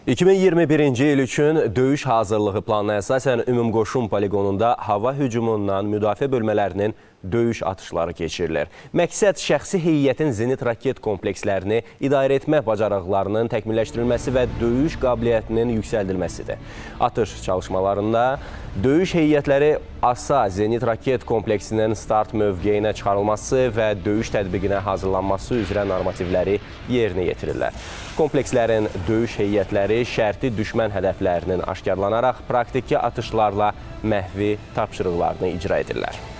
2021-ci il üçün döyüş hazırlığı planına əsasən Ümumqoşun poligonunda hava hücumundan müdafiə bölmələrinin döyüş atışları keçirilir. Məqsəd şəxsi heyətin zenit raket komplekslərini idarə etmə bacarıqlarının təkmilləşdirilməsi və döyüş qabiliyyətinin yüksəldilməsidir. Atış çalışmalarında döyüş heyətləri ASA zenit raket kompleksinin start mövqeyinə çıxarılması və döyüş tədbiqinə hazırlanması üzrə normativləri yerinə yetirirlər. Komplekslərin döyüş heyətləri şərti düşmən hədəflərinin aşkarlanaraq praktiki atışlarla məhvi tapşırıqlarını icra edirlər.